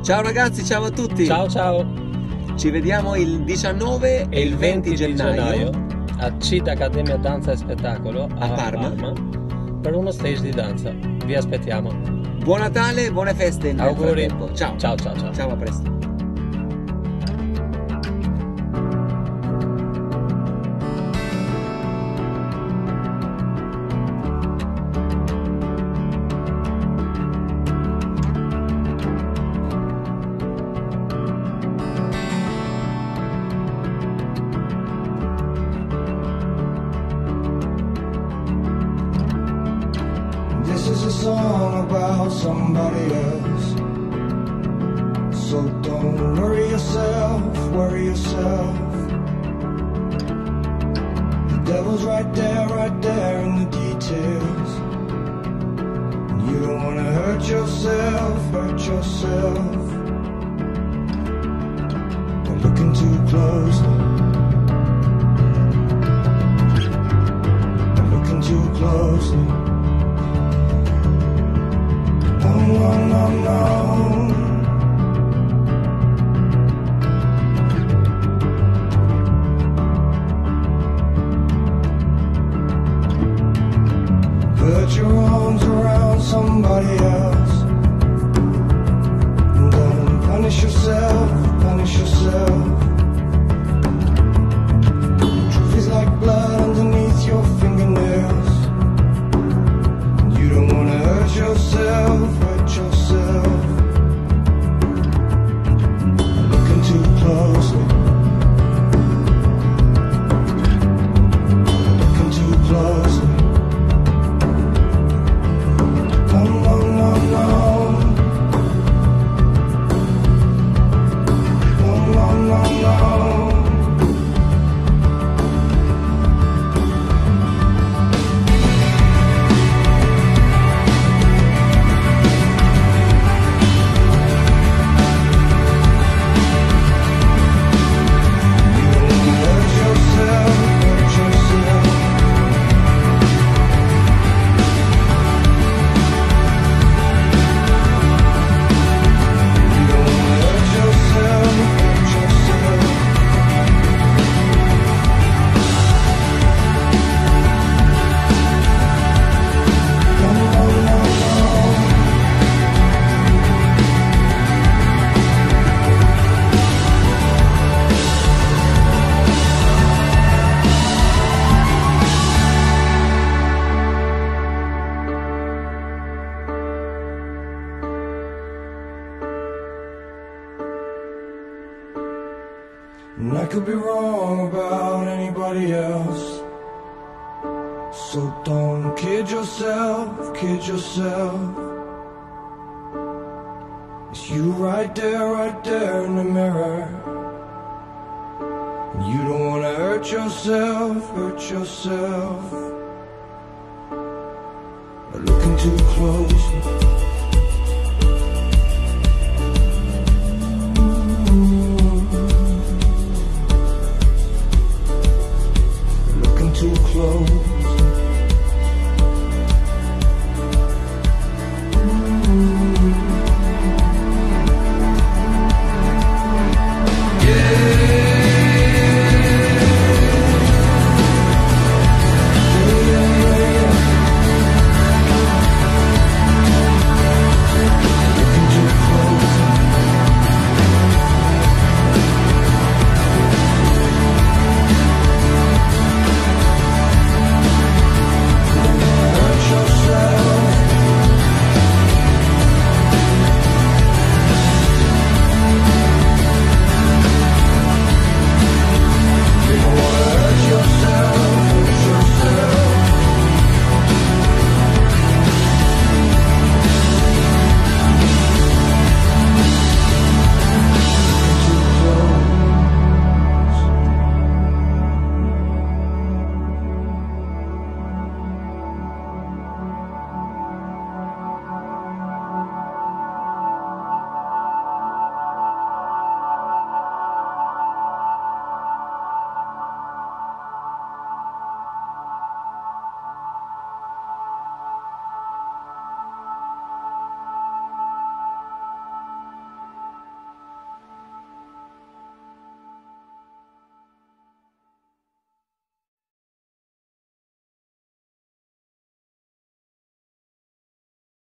Ciao ragazzi, ciao a tutti. Ciao ciao. Ci vediamo il 19 e il 20 gennaio a CIT Accademia Danza e Spettacolo a Parma per uno stage di danza. Vi aspettiamo. Buon Natale, buone feste. Auguri. Ciao. Ciao ciao ciao. Ciao, a presto. This is a song about somebody else. So don't worry yourself, worry yourself. The devil's right there in the details. And you don't wanna hurt yourself, hurt yourself. By looking too closely. By looking too closely. No, no, no. Put your arms around somebody else. And don't punish yourself, punish yourself. Truth is like blood underneath your fingernails. And you don't wanna hurt yourself, hurt yourself. Looking too closely. Looking too closely. No, no, no, no. No, no, no, no. And I could be wrong about anybody else. So don't kid yourself, kid yourself. It's you right there in the mirror. And you don't wanna hurt yourself, hurt yourself. By looking too close.